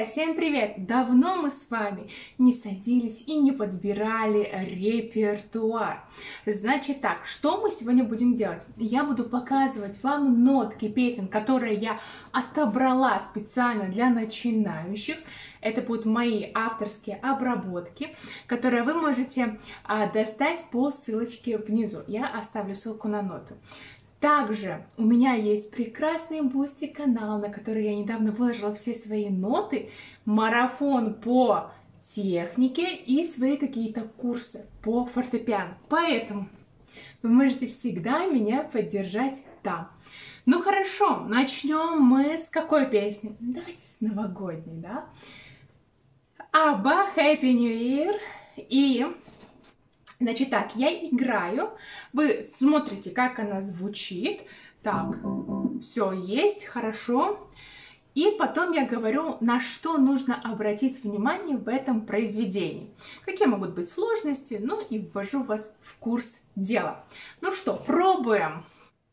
Друзья, всем привет! Давно мы с вами не садились и не подбирали репертуар. Значит так, что мы сегодня будем делать? Я буду показывать вам нотки песен, которые я отобрала специально для начинающих. Это будут мои авторские обработки, которые вы можете достать по ссылочке внизу. Я оставлю ссылку на ноты. Также у меня есть прекрасный Бусти канал, на который я недавно выложила все свои ноты, марафон по технике и свои какие-то курсы по фортепиано. Поэтому вы можете всегда меня поддержать там. Ну хорошо, начнем мы с какой песни? Давайте с новогодней, да? Абба, Happy New Year. И... Значит так, я играю, вы смотрите, как она звучит. Так, все есть, хорошо. И потом я говорю, на что нужно обратить внимание в этом произведении. Какие могут быть сложности, ну и ввожу вас в курс дела. Ну что, пробуем.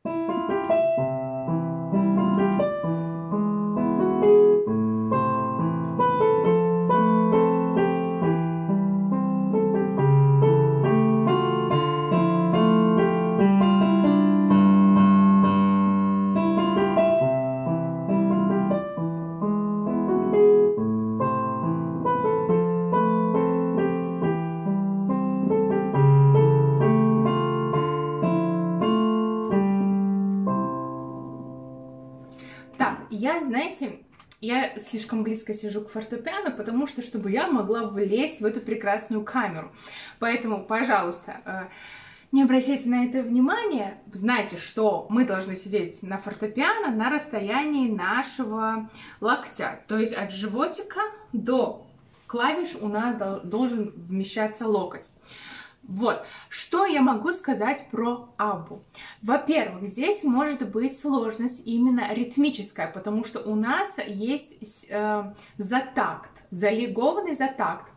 Знаете, я слишком близко сижу к фортепиано, потому что, чтобы я могла влезть в эту прекрасную камеру. Поэтому, пожалуйста, не обращайте на это внимания. Знайте, что мы должны сидеть на фортепиано на расстоянии нашего локтя. То есть от животика до клавиш у нас должен вмещаться локоть. Вот, что я могу сказать про Аббу? Во-первых, здесь может быть сложность именно ритмическая, потому что у нас есть затакт, залигованный затакт.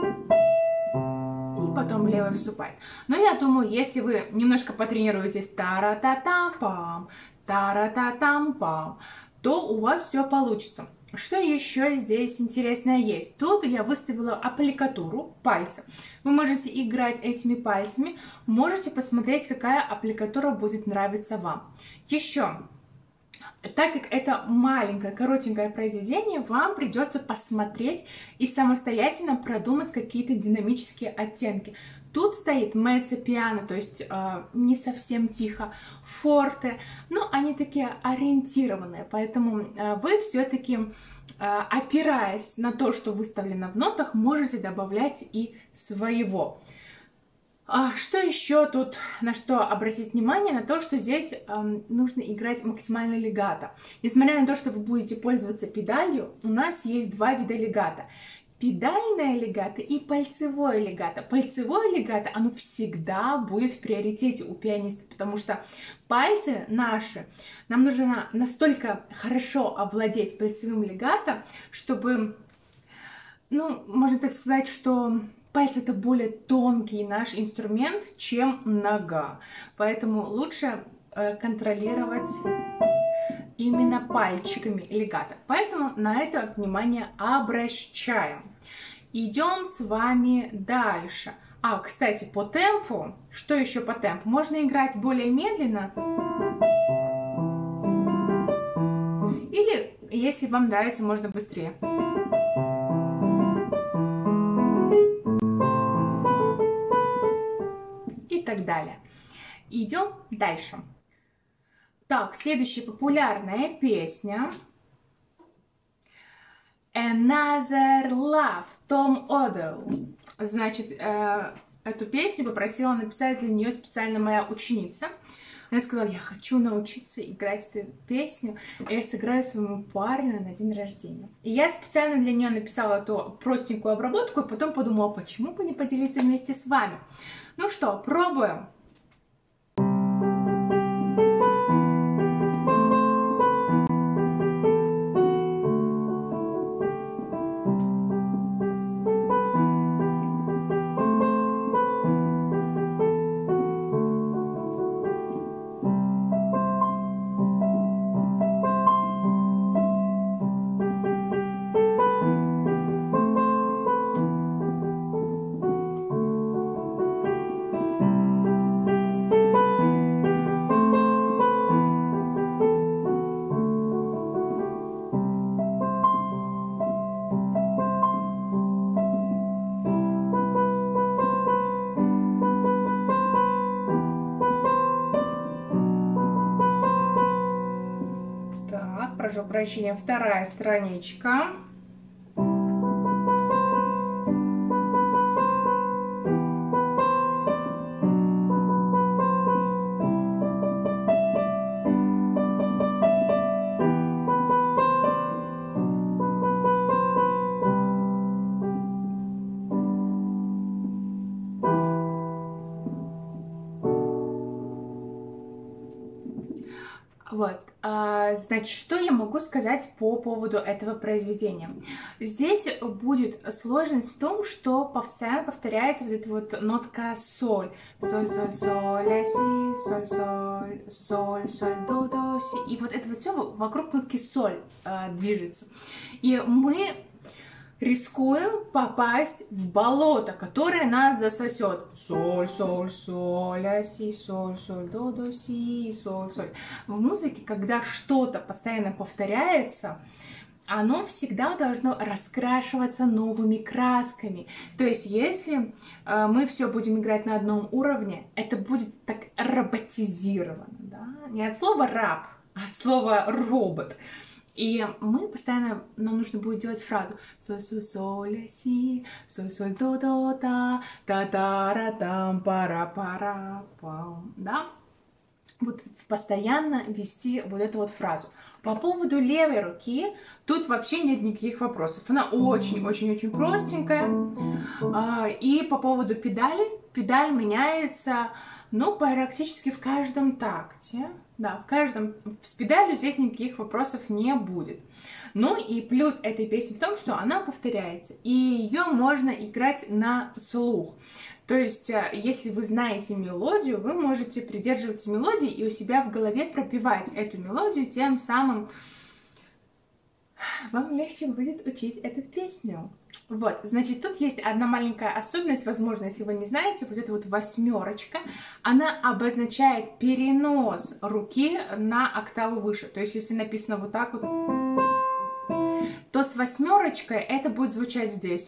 И потом левый вступает. Но я думаю, если вы немножко потренируетесь тара-та-там-пам, тара-та-там-пам, то у вас все получится. Что еще здесь интересное есть? Тут я выставила аппликатуру пальца. Вы можете играть этими пальцами, можете посмотреть, какая аппликатура будет нравиться вам. Еще, так как это маленькое, коротенькое произведение, вам придется посмотреть и самостоятельно продумать какие-то динамические оттенки. Тут стоит меццо-пиано, то есть не совсем тихо, форте, но они такие ориентированные, поэтому вы все-таки, опираясь на то, что выставлено в нотах, можете добавлять и своего. Что еще тут, на что обратить внимание? На то, что здесь нужно играть максимально легато. Несмотря на то, что вы будете пользоваться педалью, у нас есть два вида легато. Педальное легато и пальцевое легато. Пальцевое легато, оно всегда будет в приоритете у пианиста, потому что пальцы наши, нам нужно настолько хорошо овладеть пальцевым легато, чтобы, ну, можно так сказать, что пальцы — это более тонкий наш инструмент, чем нога. Поэтому лучше контролировать именно пальчиками легато. Поэтому на это внимание обращаем. Идем с вами дальше. Кстати, по темпу, что еще по темпу? Можно играть более медленно. Или, если вам нравится, можно быстрее. И так далее. Идем дальше. Так, следующая популярная песня. Another Love, Том Оделл. Значит, эту песню попросила написать для нее специально моя ученица. Она сказала, я хочу научиться играть эту песню, и я сыграю своему парню на день рождения. И я специально для нее написала эту простенькую обработку, и потом подумала, почему бы не поделиться вместе с вами. Ну что, пробуем. прошу прощения, вторая страничка. Вот, значит, что я могу сказать по поводу этого произведения? Здесь будет сложность в том, что постоянно повторяется вот эта вот нотка соль. Соль, соль, соль, ля, си, соль, соль, соль, соль, до, до, си. И вот это вот все вокруг нотки соль движется. И мы рискуем попасть в болото, которое нас засосет. Соль, соль, соль, ля, си, соль, соль, до, до, си, соль, соль. В музыке, когда что-то постоянно повторяется, оно всегда должно раскрашиваться новыми красками. То есть, если мы все будем играть на одном уровне, это будет так роботизировано. Да? Не от слова раб, а от слова робот. И мы постоянно, нам нужно будет делать фразу соль, соль, соль, ля, си, соль, соль, до, до, та, та, та, ра, там, пара, пара, пам, да? Вот постоянно вести вот эту вот фразу. По поводу левой руки, тут вообще нет никаких вопросов. Она очень-очень-очень простенькая. И по поводу педали, педаль меняется, ну, практически в каждом такте. Да, в каждом, с педалью здесь никаких вопросов не будет. Ну и плюс этой песни в том, что она повторяется, и ее можно играть на слух. То есть, если вы знаете мелодию, вы можете придерживаться мелодии и у себя в голове пропевать эту мелодию, тем самым вам легче будет учить эту песню. Вот, значит, тут есть одна маленькая особенность, возможно, если вы не знаете, вот эта вот восьмерочка, она обозначает перенос руки на октаву выше. То есть, если написано вот так вот, то с восьмерочкой это будет звучать здесь.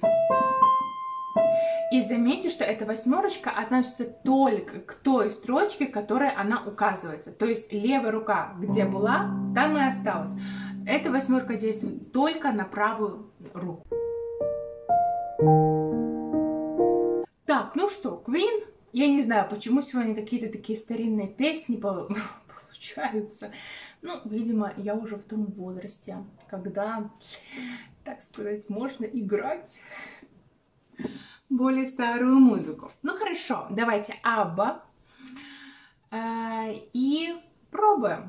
И заметьте, что эта восьмерочка относится только к той строчке, которой она указывается. То есть левая рука, где была, там и осталась. Эта восьмерка действует только на правую руку. Так, ну что, Queen, я не знаю, почему сегодня какие-то такие старинные песни получаются. Ну, видимо, я уже в том возрасте, когда, так сказать, можно играть более старую музыку. Ну, хорошо, давайте Абба и пробуем.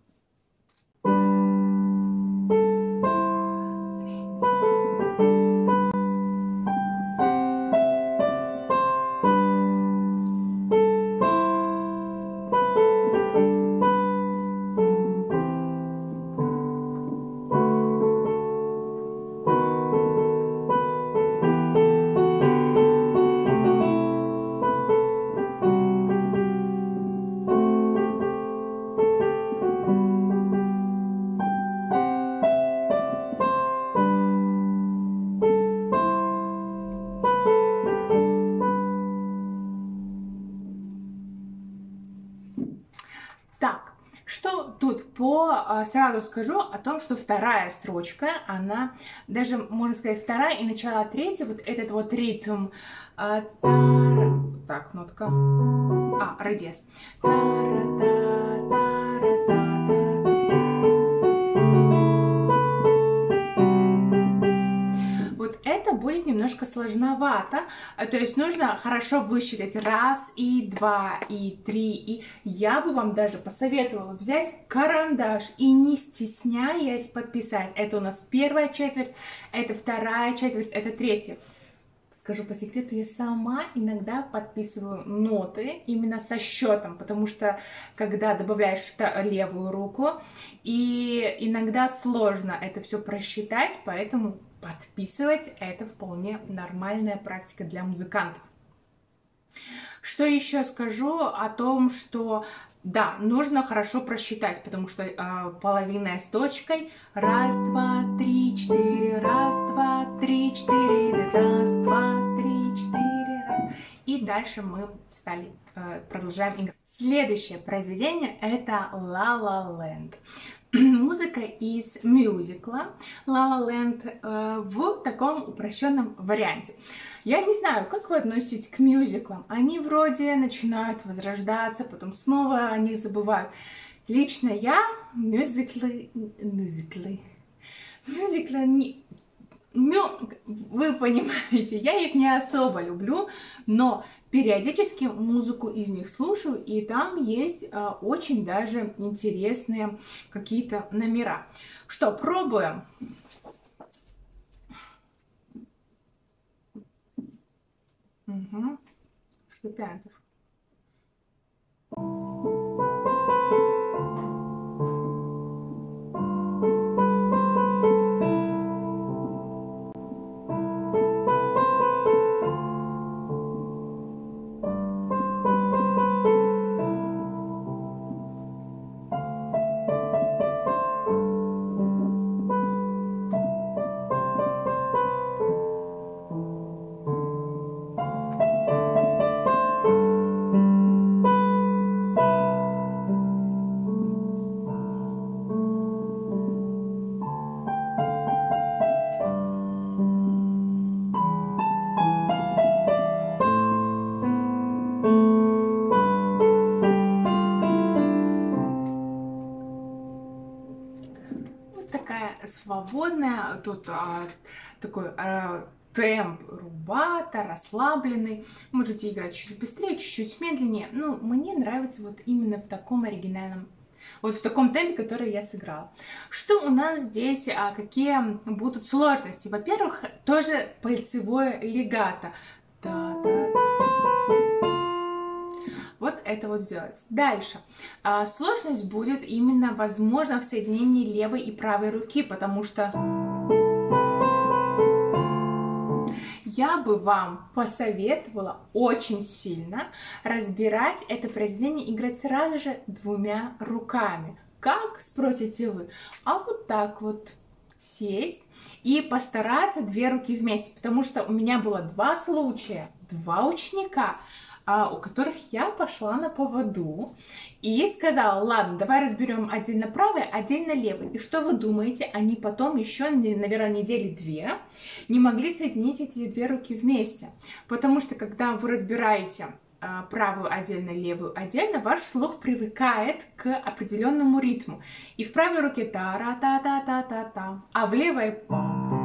Так, что тут сразу скажу о том, что вторая строчка, она даже, можно сказать, вторая и начало третьей, вот этот вот ритм, так, нотка, ре диез. Это будет немножко сложновато, то есть нужно хорошо высчитать раз, и два, и три, и я бы вам даже посоветовала взять карандаш и не стесняясь подписать. Это у нас первая четверть, это вторая четверть, это третья. Скажу по секрету, я сама иногда подписываю ноты именно со счетом, потому что когда добавляешь левую руку, и иногда сложно это все просчитать, поэтому подписывать это вполне нормальная практика для музыкантов. Что еще скажу о том, что да, нужно хорошо просчитать, потому что половина с точкой. Раз, два, три, четыре, раз, два, три, четыре, раз, два, три, четыре, раз. И дальше мы продолжаем играть. Следующее произведение это La La Land. музыка из мюзикла «La La Land» в таком упрощенном варианте. Я не знаю, как вы относитесь к мюзиклам. Они вроде начинают возрождаться, потом снова о них забывают. Лично я мюзиклы не... Вы понимаете, я их не особо люблю, но периодически музыку из них слушаю, и там есть очень даже интересные какие-то номера. Что, пробуем? Угу. Фортепиано. Такая свободная, тут такой темп рубата, расслабленный. Можете играть чуть быстрее, чуть-чуть медленнее. Ну, мне нравится вот именно в таком оригинальном, вот в таком темпе, который я сыграла. Что у нас здесь, какие будут сложности? Во-первых, тоже пальцевое легато. Вот это вот сделать. Дальше. Сложность будет именно, возможно, в соединении левой и правой руки, потому что я бы вам посоветовала очень сильно разбирать это произведение, играть сразу же двумя руками. Как, спросите вы? А вот так вот сесть и постараться две руки вместе, потому что у меня было два случая, два ученика, у которых я пошла на поводу и сказала: ладно, давай разберем отдельно правый, отдельно левый. И что вы думаете, они потом еще, наверное, недели две не могли соединить эти две руки вместе, потому что когда вы разбираете правую отдельно, левую отдельно, ваш слух привыкает к определенному ритму. И в правой руке та-ра-та-та-та-та-та, а в левой па.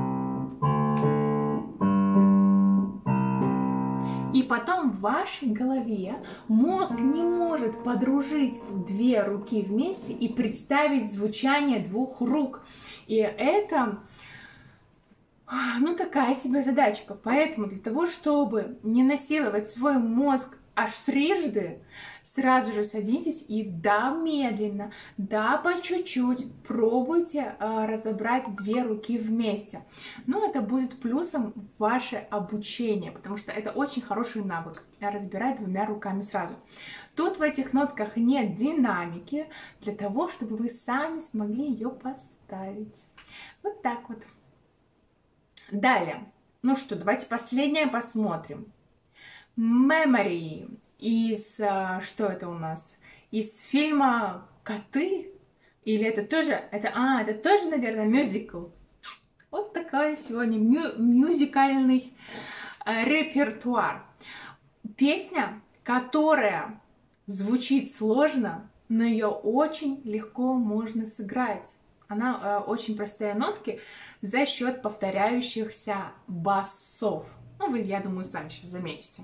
И потом в вашей голове мозг не может подружить две руки вместе и представить звучание двух рук. И это, ну, такая себе задачка. Поэтому для того, чтобы не насиловать свой мозг аж трижды, сразу же садитесь и да, медленно, да, по чуть-чуть пробуйте разобрать две руки вместе. Но это будет плюсом в ваше обучение, потому что это очень хороший навык разбирать двумя руками сразу. Тут в этих нотках нет динамики для того, чтобы вы сами смогли ее поставить. Вот так вот. Далее. Ну что, давайте последнее посмотрим. Memory из, что это у нас? Из фильма «Коты»? Или это тоже, это тоже, наверное, мюзикл. Вот такой сегодня мюзикальный репертуар. Песня, которая звучит сложно, но ее очень легко можно сыграть. Она очень простые нотки за счет повторяющихся басов. Ну, вы, я думаю, сами сейчас заметите.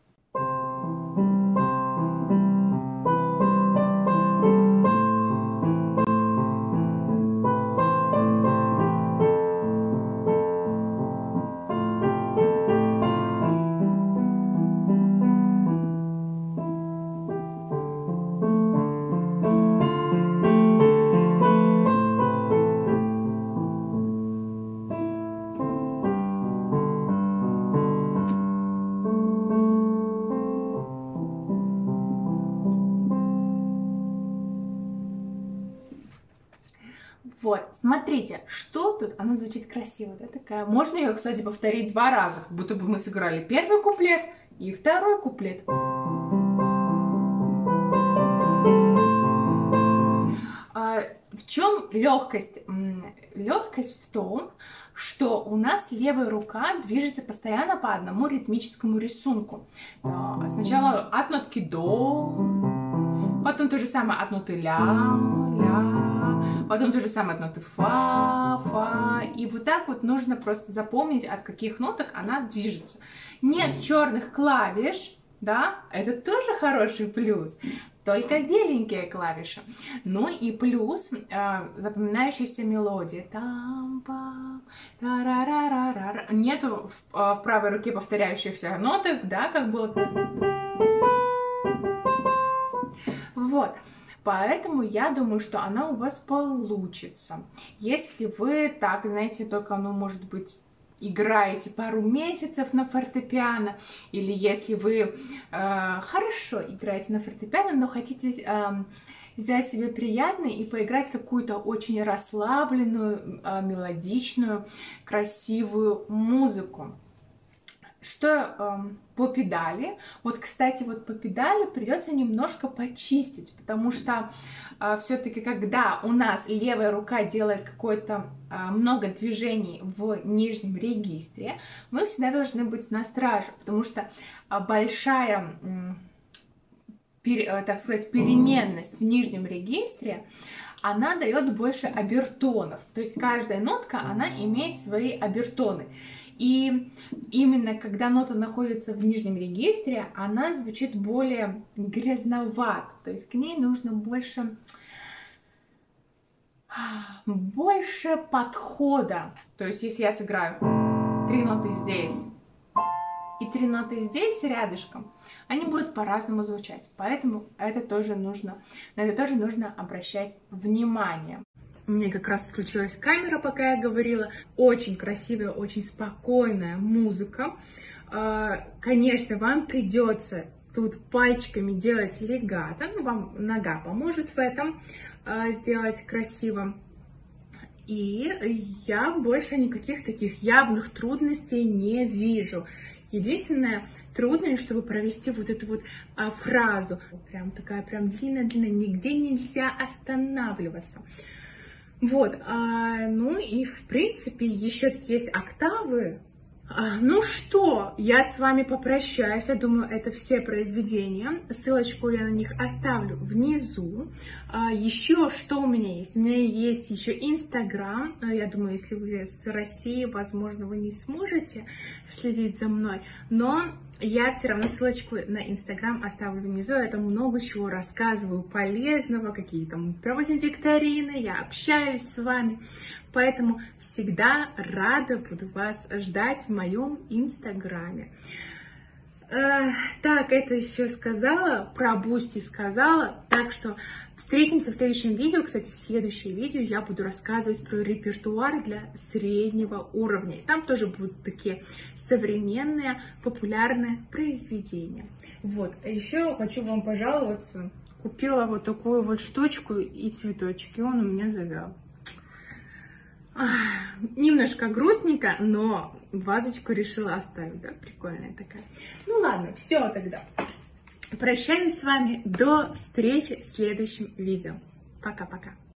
Вот, смотрите, что тут, она звучит красиво, да, такая. Можно ее, кстати, повторить два раза, как будто бы мы сыграли первый куплет и второй куплет. В чем легкость? Легкость в том, что у нас левая рука движется постоянно по одному ритмическому рисунку. Сначала от нотки до, потом то же самое от ноты ля, потом то же самое от ноты фа. И вот так вот нужно просто запомнить, от каких ноток она движется. Нет черных клавиш, да, это тоже хороший плюс. Только беленькие клавиши. Ну и плюс запоминающаяся мелодия. Нету в правой руке повторяющихся ноток, да, как было. Вот. Поэтому я думаю, что она у вас получится. Если вы так, знаете, только, ну, может быть, играете пару месяцев на фортепиано, или если вы хорошо играете на фортепиано, но хотите взять себе приятно и поиграть какую-то очень расслабленную, мелодичную, красивую музыку. Что по педали? Вот, кстати, вот по педали придется немножко почистить, потому что все-таки, когда у нас левая рука делает какое-то много движений в нижнем регистре, мы всегда должны быть на страже, потому что большая, так сказать, переменность в нижнем регистре, она дает больше обертонов. То есть каждая нотка, она имеет свои обертоны. И именно когда нота находится в нижнем регистре, она звучит более грязновато. То есть к ней нужно больше подхода. То есть если я сыграю 3 ноты здесь и 3 ноты здесь рядышком, они будут по-разному звучать. Поэтому это тоже нужно, на это тоже нужно обращать внимание. У меня как раз включилась камера, пока я говорила. Очень красивая, очень спокойная музыка. Конечно, вам придется тут пальчиками делать легато. Ну, вам нога поможет в этом сделать красиво. И я больше никаких таких явных трудностей не вижу. Единственное трудное, чтобы провести вот эту вот фразу. Прям такая, прям длинная-длинная. Нигде нельзя останавливаться. Вот, ну и в принципе еще есть октавы. Ну что, я с вами попрощаюсь. Я думаю, это все произведения. Ссылочку я на них оставлю внизу. Еще что у меня есть? У меня есть еще Инстаграм. Я думаю, если вы с России, возможно, вы не сможете следить за мной. Но я все равно ссылочку на Инстаграм оставлю внизу. Я там много чего рассказываю полезного, какие там проводим викторины, я общаюсь с вами. Поэтому всегда рада буду вас ждать в моем Инстаграме. Так, это еще сказала, про Бусти сказала. Так что встретимся в следующем видео. Кстати, в следующее видео я буду рассказывать про репертуар для среднего уровня. Там тоже будут такие современные, популярные произведения. Вот, а еще хочу вам пожаловаться. Купила вот такую вот штучку и цветочек, и он у меня завял. Немножко грустненько, но вазочку решила оставить, да, прикольная такая. Ну ладно, все тогда. Прощаюсь с вами, до встречи в следующем видео. Пока-пока.